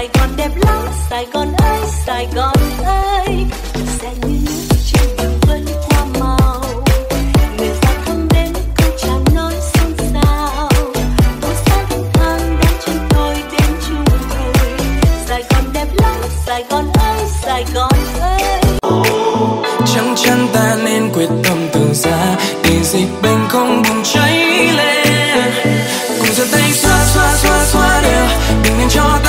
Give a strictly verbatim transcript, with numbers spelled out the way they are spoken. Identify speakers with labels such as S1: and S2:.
S1: Sài Gòn đẹp lắm, Sài Gòn ơi, Sài Gòn ơi. Sẽ như nước trên đường vân hoa màu, người ta thăm đến câu chào nói xôn xao. Phố xá thênh thang đang chân tôi đến chung vui. Sài Gòn đẹp lắm, Sài Gòn ơi, Sài Gòn ơi.
S2: Chắc chắn ta nên quyết tâm từ xa để dịch bệnh không bùng cháy lên. Cùng giơ tay xóa xóa xóa xóa đều, đừng nên cho